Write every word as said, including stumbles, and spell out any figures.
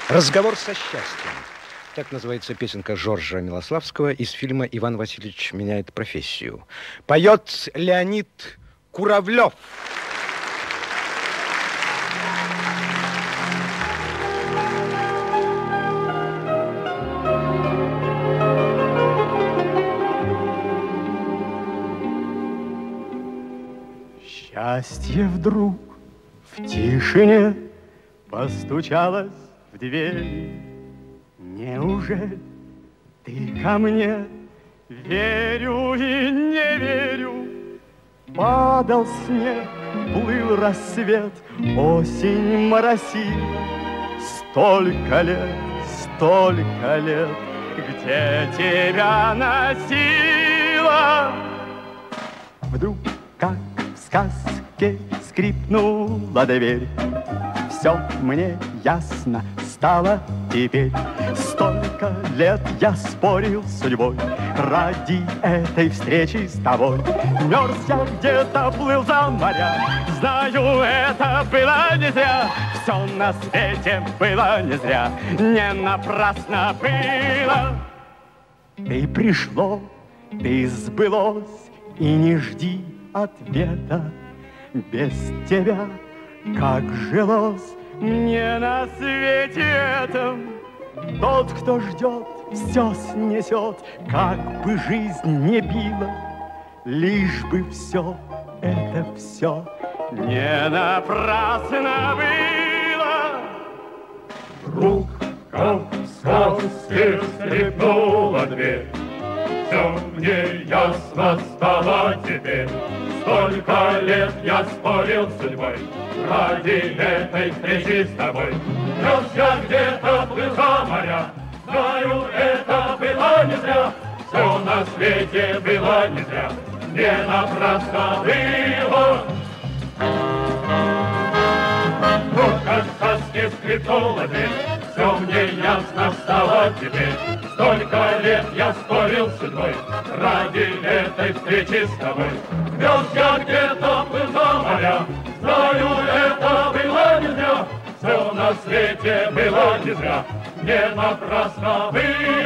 Разговор со счастьем. Так называется песенка Жоржа Милославского из фильма «Иван Васильевич меняет профессию». Поет Леонид Куравлев. Счастье вдруг в тишине постучалось в дверь. Неужели ты ко мне? Верю и не верю. Падал снег, плыл рассвет, осень моросила. Столько лет, столько лет, где тебя носила. Вдруг, как в сказке, скрипнула дверь. Все мне ясно стало теперь. Столько лет я спорил с судьбой ради этой встречи с тобой. Мерз я где-то, плыл за моря. Знаю, это было не зря. Все на свете было не зря. Не напрасно было. Ты пришло, ты сбылось, и не жди ответа. Без тебя как жилось мне на свете этом. Тот, кто ждет, все снесет, как бы жизнь не била, лишь бы все, это все не напрасно было. Вдруг, как в сказке, скрипнула дверь. Все мне ясно стало теперь. Столько лет я спорил с судьбой ради этой встречи с тобой. Мерз я где-то, плыл за моря. Знаю, это было не зря. Все на свете было не зря. Не напрасно было. Вдруг, как в сказке, скрипнула дверь. Все мне ясно стало теперь. Столько лет я спорил с судьбой ради этой встречи с тобой. Мерз я где-то, плыл за моря. Знаю, это было не зря. Все на свете было не зря. Не напрасно было.